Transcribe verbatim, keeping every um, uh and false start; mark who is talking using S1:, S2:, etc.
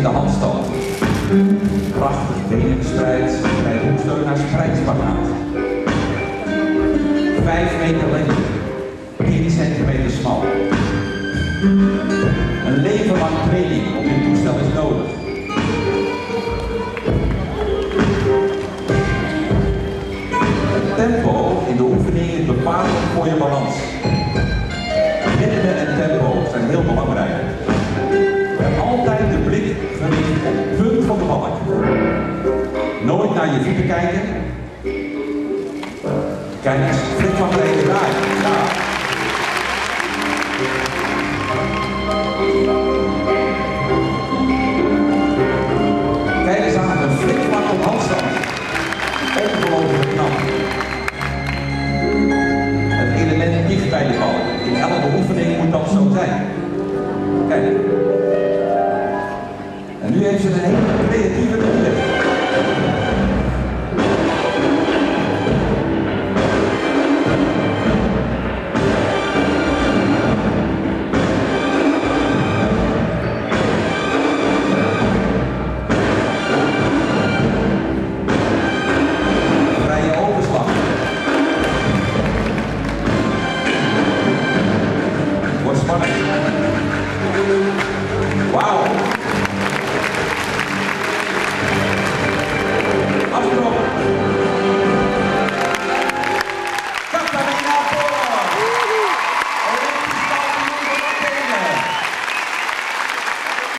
S1: in de handstand. Prachtig benen gespreid bij hoeksteun naar spreidspagaat. Vijf meter lengte, tien centimeter smal. Een leven lang training op dit toestel is nodig. Het tempo in de oefening is bepalend voor je balans. Ritme en tempo zijn heel belangrijk. En altijd de blik gericht op het punt van de balk. Nooit naar je voeten kijken. Kijk eens, flik van tegen daar. Ja. Kijk eens aan, een flikvlak op handstand. Ongelooflijk knap. Het element dicht bij de bal. In elke oefening moet dat zo zijn. Kijk. En nu heeft ze een hele creatieve manier. Vrije overslag. Wordt spannend. Wauw.